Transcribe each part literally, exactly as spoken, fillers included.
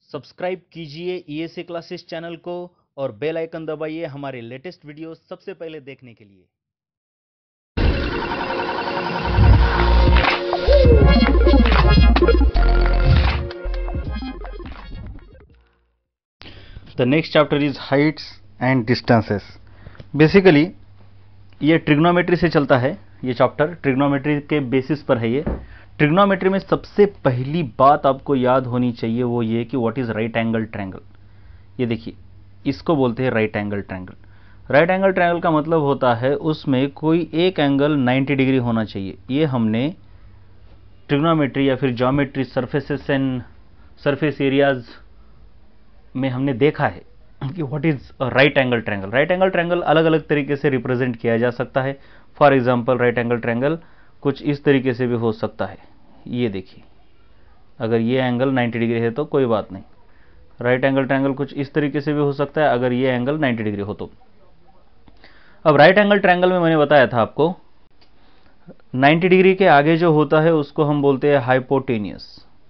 Subscribe कीजिए ESA classes channel को और बेल आइकन दबाइए हमारे लेटेस्ट वीडियो सबसे पहले देखने के लिए। The next chapter is heights and distances. Basically ये ट्रिग्नोमेट्री से चलता है। ये चैप्टर ट्रिग्नोमेट्री के बेसिस पर है। ये ट्रिग्नोमेट्री में सबसे पहली बात आपको याद होनी चाहिए वो ये कि what is right angle triangle. ये देखिए, इसको बोलते हैं right angle triangle. Right angle triangle का मतलब होता है उसमें कोई एक एंगल नब्बे डिग्री होना चाहिए। ये हमने ट्रिग्नोमेट्री या फिर geometry surfaces and surface areas में हमने देखा है कि what is right angle triangle. Right angle triangle अलग अलग तरीके से रिप्रेजेंट किया जा सकता है। For example right angle triangle कुछ इस तरीके से भी हो सकता है। ये देखिए, अगर ये एंगल नब्बे डिग्री है तो कोई बात नहीं। राइट एंगल ट्रायंगल कुछ इस तरीके से भी हो सकता है अगर ये एंगल नब्बे डिग्री हो तो। अब राइट एंगल ट्रायंगल में मैंने बताया था आपको नब्बे डिग्री के आगे जो होता है उसको हम बोलते हैं हाइपोटेनियस।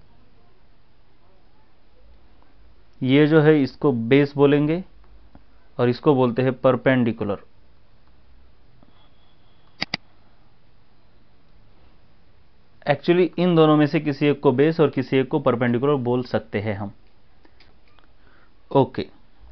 ये जो है इसको बेस बोलेंगे और इसको बोलते हैं परपेंडिकुलर। एक्चुअली इन दोनों में से किसी एक को बेस और किसी एक को परपेंडिकुलर बोल सकते हैं हम। ओके,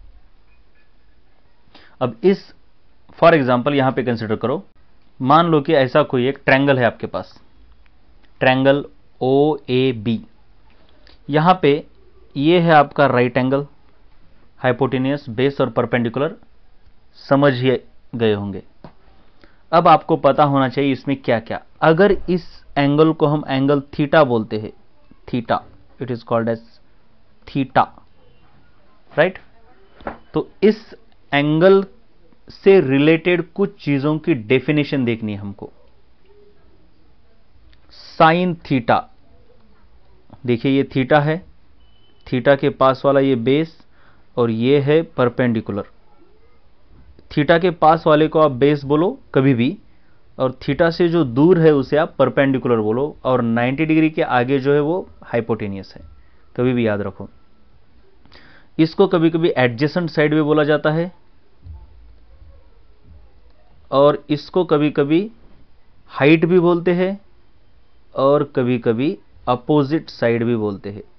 अब इस फॉर एग्जांपल यहां पे कंसिडर करो, मान लो कि ऐसा कोई एक ट्रायंगल है आपके पास, ट्रायंगल ओ ए बी। यहां पे ये है आपका राइट एंगल, हाइपोटेनियस, बेस और परपेंडिकुलर। समझ ही गए होंगे। अब आपको पता होना चाहिए इसमें क्या क्या। अगर इस एंगल को हम एंगल थीटा बोलते हैं, theta, it is called as theta, right. तो इस एंगल से रिलेटेड कुछ चीजों की डेफिनेशन देखनी है हमको। साइन थीटा, देखिए ये थीटा है, थीटा के पास वाला ये बेस और ये है परपेंडिकुलर। थीटा के पास वाले को आप बेस बोलो कभी भी, और थीटा से जो दूर है उसे आप परपेंडिकुलर बोलो, और नब्बे डिग्री के आगे जो है वो हाइपोटेनियस है। कभी भी याद रखो। इसको कभी कभी एडजेसेंट साइड भी बोला जाता है और इसको कभी कभी हाइट भी बोलते हैं और कभी कभी अपोजिट साइड भी बोलते हैं।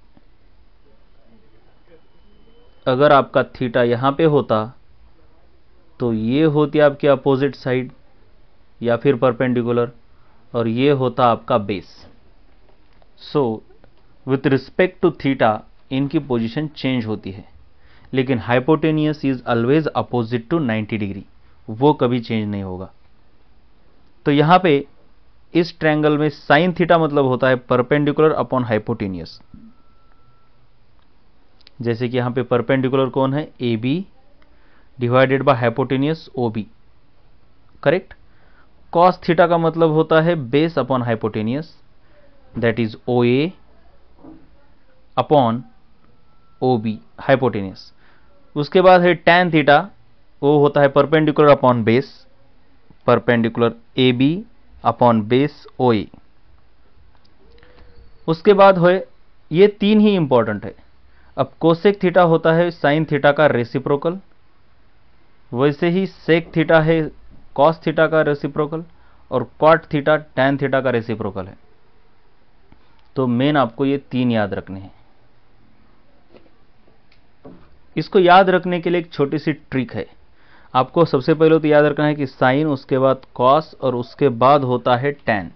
अगर आपका थीटा यहां पे होता तो ये होती आपकी अपोजिट साइड या फिर परपेंडिकुलर, और ये होता आपका base. So with respect to theta इनकी पोजीशन चेंज होती है, लेकिन hypotenuse is always opposite to नब्बे डिग्री, वो कभी चेंज नहीं होगा। तो यहां पे इस ट्रायंगल में साइन थीटा मतलब होता है परपेंडिकुलर अपॉन हाइपोटेनियस। जैसे कि यहां पे परपेंडिकुलर कौन है, A B divided by hypotenuse O B, correct. Cos theta का मतलब होता है base upon hypotenuse, that is O A upon O B, hypotenuse. उसके बाद है टैन थीटा, वो होता है perpendicular upon base, perpendicular A B upon base O A. उसके बाद है, ये तीन ही इंपॉर्टेंट है। अब कोसेक थीटा होता है साइन थीटा का रेसिप्रोकल, वैसे ही सेक थीटा है कॉस थीटा का रेसिप्रोकल, और कॉट थीटा टैन थीटा का रेसिप्रोकल है। तो मेन आपको ये तीन याद रखने हैं। इसको याद रखने के लिए एक छोटी सी ट्रिक है। आपको सबसे पहले तो याद रखना है कि साइन, उसके बाद कॉस और उसके बाद होता है टैन।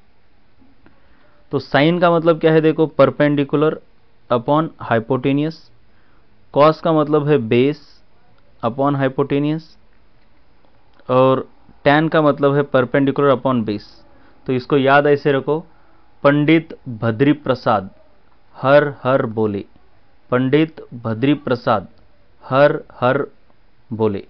तो साइन का मतलब क्या है, देखो परपेंडिकुलर अपॉन हाइपोटेनियस, कॉस का मतलब है बेस अपॉन हाइपोटेनियस, और टैन का मतलब है परपेंडिकुलर अपॉन बेस। तो इसको याद ऐसे रखो, पंडित भद्री प्रसाद हर हर बोले, पंडित भद्री प्रसाद हर हर बोले।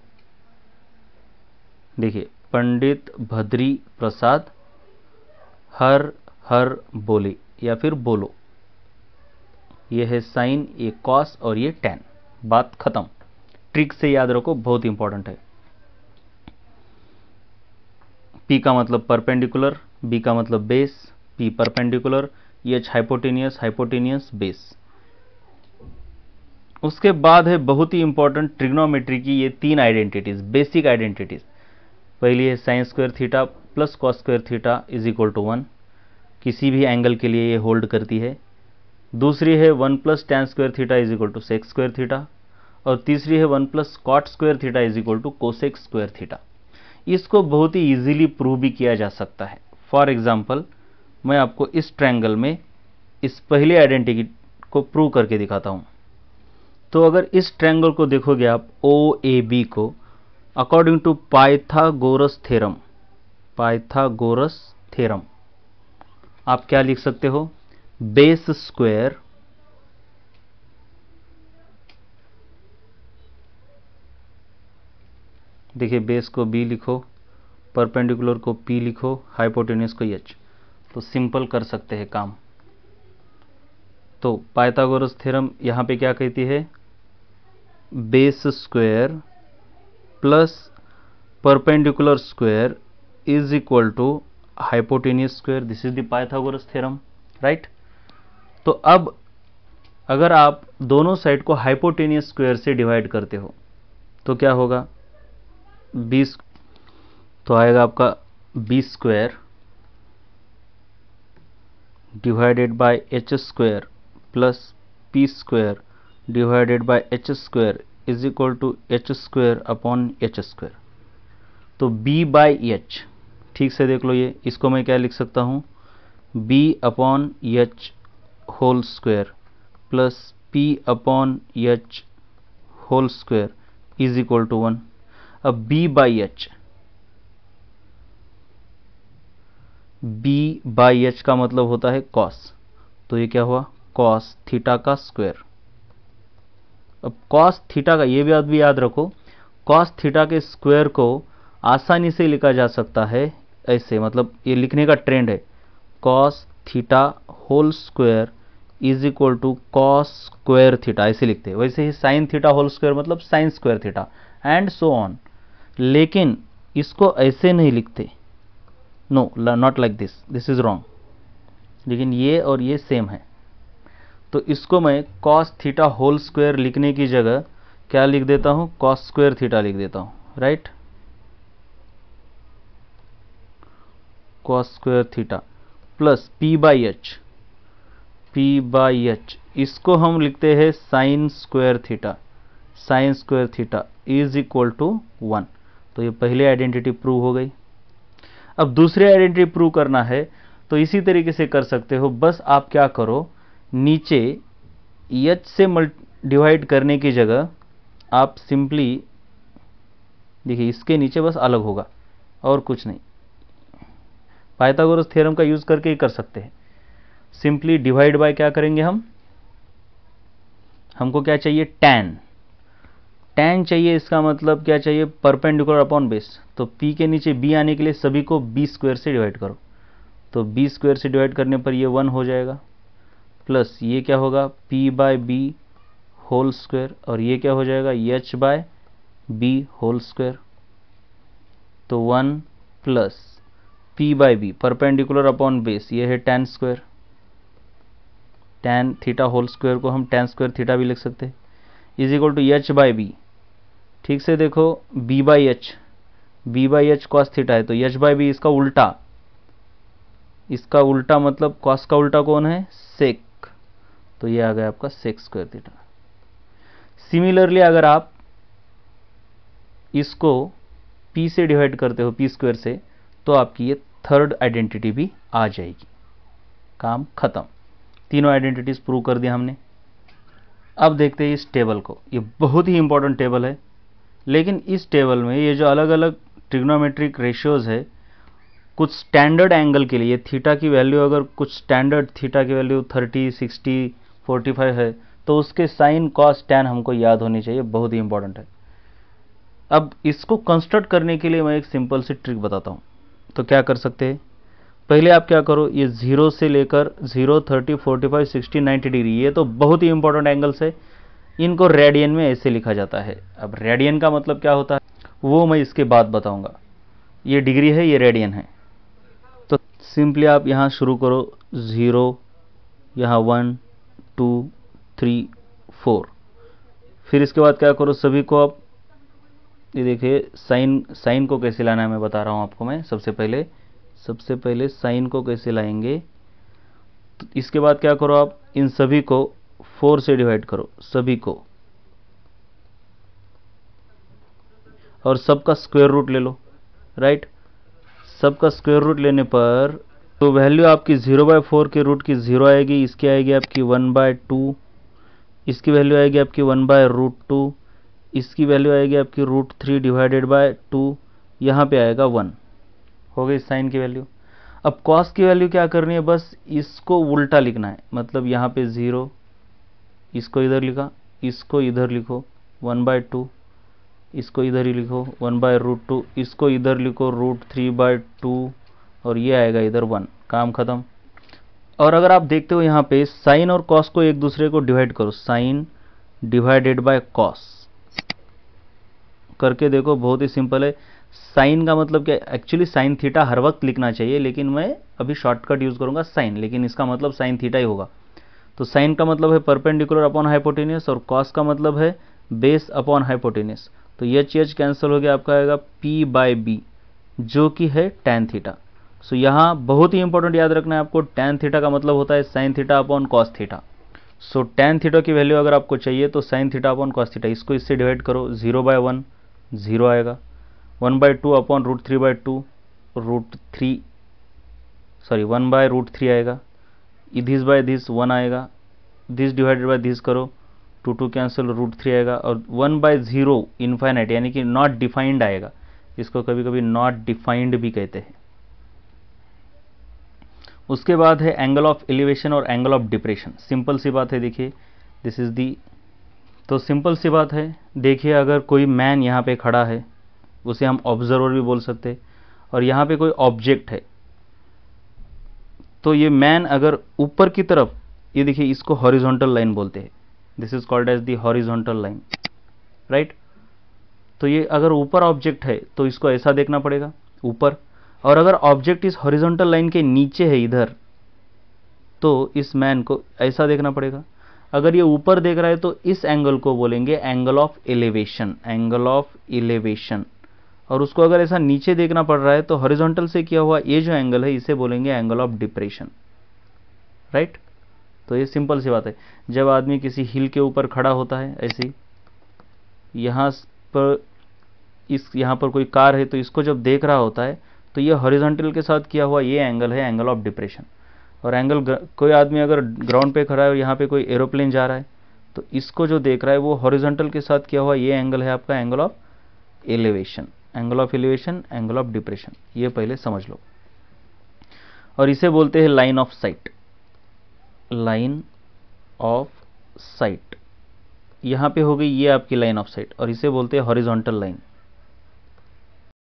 देखिए, पंडित भद्री प्रसाद हर हर बोले या फिर बोलो। ये है साइन, ये कॉस और ये टैन। बात खत्म। ट्रिक से याद रखो, बहुत इंपॉर्टेंट है। पी का मतलब परपेंडिकुलर, बी का मतलब base, P perpendicular, H hypotenuse, hypotenuse base. उसके बाद है बहुत ही इंपॉर्टेंट ट्रिग्नोमेट्री की ये तीन आइडेंटिटीज, बेसिक आइडेंटिटीज। पहली है sine square theta plus cos square theta is equal to one, किसी भी एंगल के लिए ये होल्ड करती है। दूसरी है one plus tan square theta is equal to sec square theta, और तीसरी है one plus cot square theta is equal to cosec square theta. इसको बहुत ही इजीली प्रूव भी किया जा सकता है। फॉर एग्जांपल मैं आपको इस ट्रायंगल में इस पहली आइडेंटिटी को प्रूव करके दिखाता हूं। तो अगर इस ट्रायंगल को देखोगे आप ओ ए बी को, according to Pythagoras theorem, Pythagoras theorem आप क्या लिख सकते हो, बेस स्क्वायर देखिए बेस को b लिखो, परपेंडिकुलर को p लिखो, हाइपोटेन्यूज को h, तो सिंपल कर सकते हैं काम। तो पाइथागोरस थ्योरम यहाँ पे क्या कहती है, base square plus perpendicular square is equal to hypotenuse square. This is the Pythagoras theorem, right. तो अब अगर आप दोनों साइड को हाइपोटेन्यूज स्क्वायर से डिवाइड करते हो तो क्या होगा, बीस, तो आएगा आपका B square divided by H square plus P square divided by H square is equal to H square upon H square. तो b बाई एच, ठीक से देख लो, ये इसको मैं क्या लिख सकता हूँ, b upon H whole square plus p upon H whole square is equal to one. अब b by H, b by H का मतलब होता है cos, तो ये क्या हुआ, cos थीटा का स्क्वायर। अब cos थीटा का, ये भी बात भी याद रखो, cos थीटा के स्क्वायर को आसानी से लिखा जा सकता है ऐसे, मतलब ये लिखने का ट्रेंड है, cos theta whole square is equal to cos square theta, ऐसे लिखते हैं। वैसे ही sin थीटा होल स्क्वायर मतलब sin square theta, and so on. लेकिन इसको ऐसे नहीं लिखते, no not like this, this is wrong. लेकिन ये और ये सेम है, तो इसको मैं cos थीटा होल स्क्वायर लिखने की जगह क्या लिख देता हूं, cos स्क्वायर थीटा लिख देता हूं, right. cos square theta plus p by H, p by H, इसको हम लिखते हैं sine square theta, sine square theta is equal to one. तो ये पहली आइडेंटिटी प्रूव हो गई। अब दूसरी आइडेंटिटी प्रूव करना है तो इसी तरीके से कर सकते हो, बस आप क्या करो, नीचे h से डिवाइड करने की जगह आप सिंपली देखिए इसके नीचे बस अलग होगा और कुछ नहीं, पाइथागोरस थ्योरम का यूज करके ही कर सकते हैं। सिंपली डिवाइड बाय क्या करेंगे हम, हमको क्या चाहिए, tan, tan चाहिए, इसका मतलब क्या चाहिए, परपेंडिकुलर अपॉन बेस। तो p के नीचे b आने के लिए सभी को b स्क्वायर से डिवाइड करो, तो b स्क्वायर से डिवाइड करने पर ये वन हो जाएगा, प्लस ये क्या होगा, p by B whole square, और ये क्या हो जाएगा, h by B whole square. तो one plus p by B perpendicular upon base, ये है tan square, tan theta whole square को हम tan स्क्वायर थीटा भी लिख सकते हैं, is equal to h by B. ठीक से देखो, b by H, b by H cos theta है, तो h बाई बी इसका उल्टा, इसका उल्टा मतलब कॉस का उल्टा कौन है, सेक, तो ये आ गया आपका सेक स्क्वायर थीटा। सिमिलरली अगर आप इसको p से डिवाइड करते हो, p स्क्वायर से, तो आपकी ये थर्ड आइडेंटिटी भी आ जाएगी, काम खत्म। तीनों आइडेंटिटीज प्रूव कर दिया हमने। अब देखते हैं इस टेबल को, ये बहुत ही इंपॉर्टेंट टेबल है, लेकिन इस टेबल में ये जो अलग अलग ट्रिग्नोमेट्रिक रेशियोज है, कुछ स्टैंडर्ड एंगल के लिए ये थीटा की वैल्यू, अगर कुछ स्टैंडर्ड थीटा की value thirty, sixty, forty five है, तो उसके साइन कॉस टैन हमको याद होनी चाहिए, बहुत ही इंपॉर्टेंट है। अब इसको कंस्ट्रक्ट करने के लिए मैं एक सिंपल सी ट्रिक बताता हूँ। तो क्या कर सकते हैं, पहले आप क्या करो, ये जीरो से लेकर zero, thirty, forty five, sixty, ninety degree, ये तो बहुत ही इंपॉर्टेंट एंगल्स है, इनको रेडियन में ऐसे लिखा जाता है। अब रेडियन का मतलब क्या होता है वो मैं इसके बाद बताऊंगा। ये डिग्री है, ये रेडियन है। तो सिंपली आप यहाँ शुरू करो, ज़ीरो, यहाँ वन, टू, थ्री, फोर, फिर इसके बाद क्या करो, सभी को आप ये देखिए साइन साइन को कैसे लाना है मैं बता रहा हूँ आपको। मैं सबसे पहले सबसे पहले साइन को कैसे लाएंगे, तो इसके बाद क्या करो, आप इन सभी को फोर से डिवाइड करो, सभी को, और सबका स्क्वायर रूट ले लो, राइट। सबका स्क्वायर रूट लेने पर तो वैल्यू आपकी जीरो बाय फोर के रूट की जीरो आएगी, इसकी आएगी आपकी वन बाय टू, इसकी वैल्यू आएगी आपकी वन बाय रूट टू, इसकी वैल्यू आएगी आपकी root three divided by two, यहाँ पे आएगा वन। हो गई साइन की वैल्यू। अब कॉस की वैल्यू क्या करनी है, बस इसको उल्टा लिखना है, मतलब यहाँ पे ज़ीरो, इसको इधर लिखा, इसको इधर लिखो वन बाय टू, इसको इधर ही लिखो वन बाय रूट टू, इसको इधर लिखो रूट थ्री बाय टू, और ये आएगा इधर वन। काम खत्म। और अगर आप देखते हो यहाँ पे साइन और कॉस को एक दूसरे को डिवाइड करो, साइन डिवाइडेड बाय कॉस करके देखो, बहुत ही सिंपल है। साइन का मतलब क्या, एक्चुअली साइन थीटा हर वक्त लिखना चाहिए, लेकिन मैं अभी शॉर्टकट यूज करूंगा साइन, लेकिन इसका मतलब साइन थीटा ही होगा। तो साइन का मतलब है परपेंडिकुलर अपॉन हाइपोटेन्यूस, और कॉस का मतलब है बेस अपॉन हाइपोटेन्यूस। तो एच एच कैंसिल हो गया, आपका आएगा पी बाय बी, जो कि है टैन थीटा। सो यहाँ बहुत ही इंपॉर्टेंट याद रखना है आपको, टैन थीटा का मतलब होता है sine theta upon cos theta. So tan theta की वैल्यू अगर आपको चाहिए तो sine theta upon cos theta, इसको इससे डिवाइड करो, जीरो बाय वन जीरो आएगा, one by two upon root three by two root three sorry one by root three आएगा, दिस बाय दिस वन आएगा, दिस डिवाइडेड बाय दिस करो, two two cancel root three आएगा, और one by zero infinite यानी कि not defined आएगा, इसको कभी कभी नॉट डिफाइंड भी कहते हैं। उसके बाद है एंगल ऑफ एलिवेशन और एंगल ऑफ डिप्रेशन। सिंपल सी बात है, देखिए दिस इज दी, तो सिंपल सी बात है, देखिए अगर कोई मैन यहाँ पे खड़ा है, उसे हम ऑब्जर्वर भी बोल सकते हैं, और यहाँ पे कोई ऑब्जेक्ट है, तो ये मैन अगर ऊपर की तरफ, ये देखिए इसको हॉरिजॉन्टल लाइन बोलते हैं, this is called as the horizontal line, right. तो ये अगर ऊपर ऑब्जेक्ट है तो इसको ऐसा देखना पड़ेगा ऊपर, और अगर ऑब्जेक्ट इस हॉरिजॉन्टल लाइन के नीचे है इधर, तो इस मैन को ऐसा देखना पड़ेगा। अगर ये ऊपर देख रहा है तो इस एंगल को बोलेंगे angle of elevation, angle of elevation, और उसको अगर ऐसा नीचे देखना पड़ रहा है तो हॉरिजॉन्टल से किया हुआ ये जो एंगल है इसे बोलेंगे एंगल ऑफ डिप्रेशन, राइट। तो ये सिंपल सी बात है, जब आदमी किसी हिल के ऊपर खड़ा होता है ऐसे, यहाँ पर इस यहाँ पर कोई कार है तो इसको जब देख रहा होता है तो ये हॉरिजॉन्टल के साथ किया हुआ ये एंगल है एंगल ऑफ डिप्रेशन। और एंगल, कोई आदमी अगर ग्राउंड पे खड़ा है और यहाँ पे कोई एरोप्लेन जा रहा है तो इसको जो देख रहा है वो हॉरिजॉन्टल के साथ किया हुआ ये एंगल है आपका angle of elevation, angle of elevation, angle of depression, ये पहले समझ लो। और इसे बोलते हैं line of sight, line of sight. यहाँ पे हो गई ये आपकी लाइन ऑफ साइट, और इसे बोलते हैं हॉरिजॉन्टल लाइन।